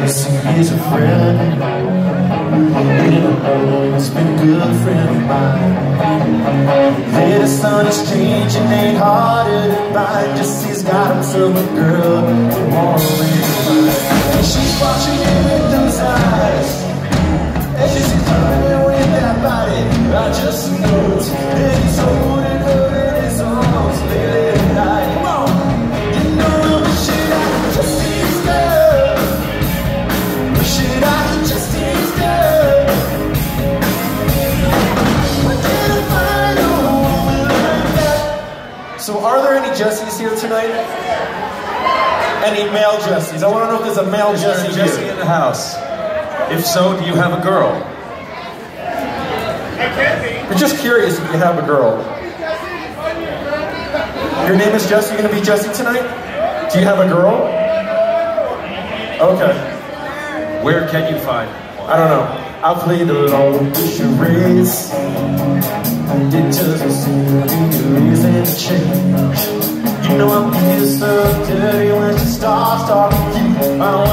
Jessie is a friend, and it's been a good friend of mine. Yeah, the sun is changing, ain't harder to find. Jessie's got himself a girl who won't leave mine. And she's watching him with those eyes, and she's coming with that body. I just know it, and he's holding her in his arms late at night. Come on, you know the shit out of Jessie's girl. The shit out of Jessie's girl. But then I find a woman like that. So are there any Jessies here tonight? Any male Jessies? I want to know if there's a male Jessie here. Jessie in the house? If so, do you have a girl? We're just curious if you have a girl. Your name is Jessie? You're going to be Jessie tonight? Do you have a girl? Okay. Where can you find I don't know. I've played along with charades, and it doesn't seem to be a reason to change. You know I feel so dirty when she starts talking to you.